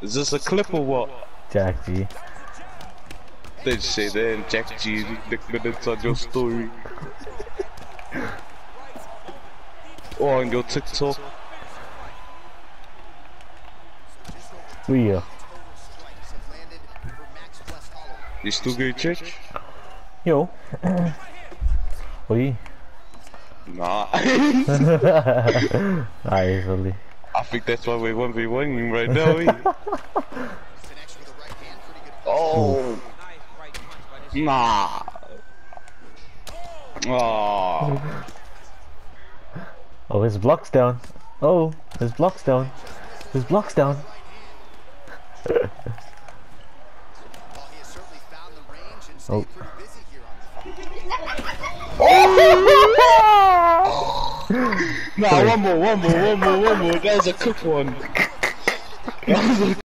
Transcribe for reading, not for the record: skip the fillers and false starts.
Is this a clip or what? Jack G. They just say that and Jack G, Nick minutes on your story. Or on your TikTok. We You still go to church? Yo. We. Nah. Actually. I think that's why we're 1v1ing right now, Oh. Nah. Oh. Oh, his block's down. Oh, his block's down. His block's down. Oh. Nah, one more. That was a quick one. That was a